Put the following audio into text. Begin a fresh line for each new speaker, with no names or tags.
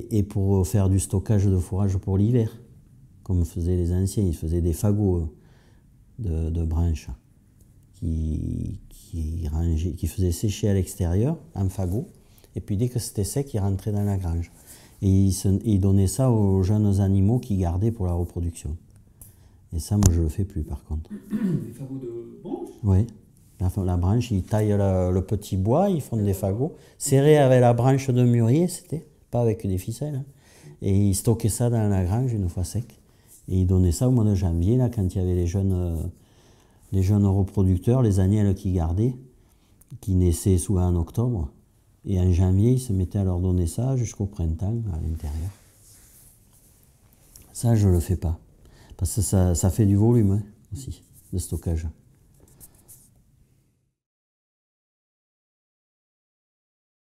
et pour faire du stockage de fourrage pour l'hiver, comme faisaient les anciens. Ils faisaient des fagots de branches qui faisaient sécher à l'extérieur, en fagot, et puis dès que c'était sec, ils rentraient dans la grange. Et ils donnaient ça aux jeunes animaux qu'ils gardaient pour la reproduction. Et ça, moi, je le fais plus, par contre.
Des fagots de branche?
Oui. La branche, ils taillent le petit bois, ils font des fagots, serrés avec la branche de mûrier, c'était, pas avec des ficelles. Hein. Et ils stockaient ça dans la grange une fois sec. Et ils donnaient ça au mois de janvier, là, quand il y avait les jeunes reproducteurs, les agnelles qui gardaient, qui naissaient souvent en octobre. Et en janvier, ils se mettaient à leur donner ça jusqu'au printemps à l'intérieur. Ça, je ne le fais pas. Parce que ça fait du volume hein, aussi, de stockage.